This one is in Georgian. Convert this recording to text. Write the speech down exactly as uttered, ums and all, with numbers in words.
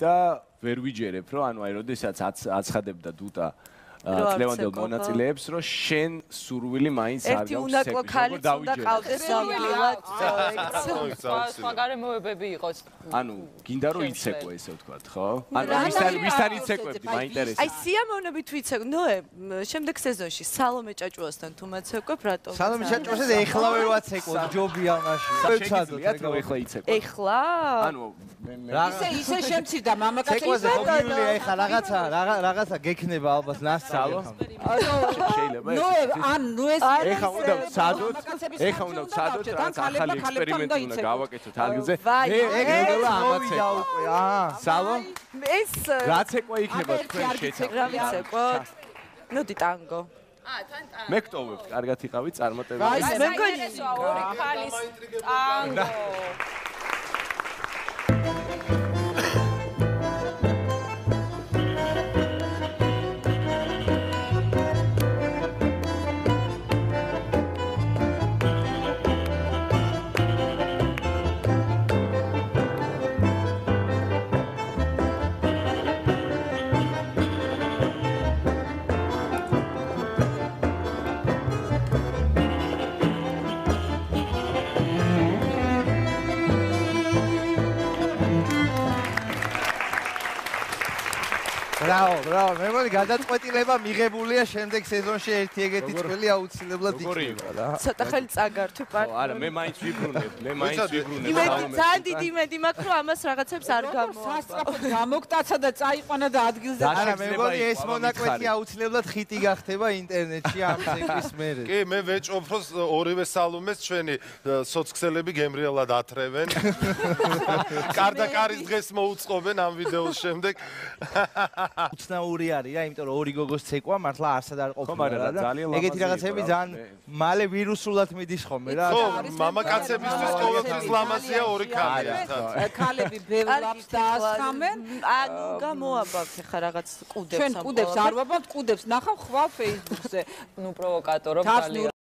და ვერ ვიჯერებ, რომ ანუ აი როდესაც აცხადებდა დუტა წლევანდელ მონაწილეებს, რომ შენ სურვილი მაინც არ გაქვს ერთი უნაკლო ქალიც უნდა ყავდეს სამგილად. სხვა გარემოებები იყოს. ანუ გინდა რომ იცეკვე ესე ვთქვათ, ხო? ანუ ვისთან ვისთან იცეკვებდი, მაინტერესებს. აი სიამოვნებით ვიცეკვ, ნოე, შემდეგ სეზონში სალომე ჭაჭუასთან თუ მაცეკვებ, რატომ? სალომე ჭაჭუასთან ეხლავე ვაცეკვო, ჯობია მაშინ. შეგიძლიათ რომ ეხლა იცეკვე. ეხლა? ანუ ისე ისე შემცირდა მამაკაცი. ცეკვაზე მოგივლია ეხლა რაღაცა რაღაცა გექნება ალბათ ნას სალო? შეიძლება ეს. ნუ ან ნუ ეს ეხა უნდა ვცადოთ, ეხა უნდა ვცადოთ, რაც ახალი ექსპერიმენტი უნდა გავაკეთოთ ალგზე. ეგ ნელა ამაცეკვა უკვე. აა, სალო? ეს რაც ეკვა იქნება თქვენ შეცავთ. რა ვიცეკვოთ? მოდი ტანგო. აა, თან ტანგო. მე გტოვებთ, კარგად იყავით, წარმატებული. აი, მე მგონი ორი ქალის ტანგო. ბრავო, ბრავო, მე მგონი გადაწყვეტილება მიღებულია შემდეგ სეზონში ერთი ეგეთი წველი აუცილებლად იქნება რა. ცოტა ხელი წაგართვი პარტნიორი. არა, მე მაინც ვიბრუნებ, მე მაინც ვიბრუნებ. იმედი ძალიან დიდი იმედი მაქვს, რომ ამას რაღაცებს არ გამოვა. სასწრაფოდ გამოგტაცა და წაიყვანა და ადგილზე. არა, მე მგონი ეს მონაკვეთი აუცილებლად ხიტი გახდება ინტერნეტში ამ ცეკვის მერე. კი, მე ვეჭვობ, რომ ორივე სალომეს ჩვენი სოციქსელები გემრიელად ათრევენ. კარდაკარის დღეს მოუწყობენ ამ ვიდეოს შემდეგ. უცნაური არის რა, იმიტომ რომ ორი გოგოს ცეკვა მართლა არსად არ ყოფილა რა. ეგეთი რაღაცები ძალიან მალე ვირუსულად მიდის ხოლმე რა. ხო, მამაკაცებისთვის ყოველთვის ლამაზია ორი ქალი. ქალები ბევრს დაასხამენ. ანუ გამოაბავთ ხა რაღაც კუდებს ამ. ჩვენ კუდებს არ ვაბავთ, კუდებს ნახავ ხვალ Facebook-ზე. ნუ პროვოკატორობ ძალიან.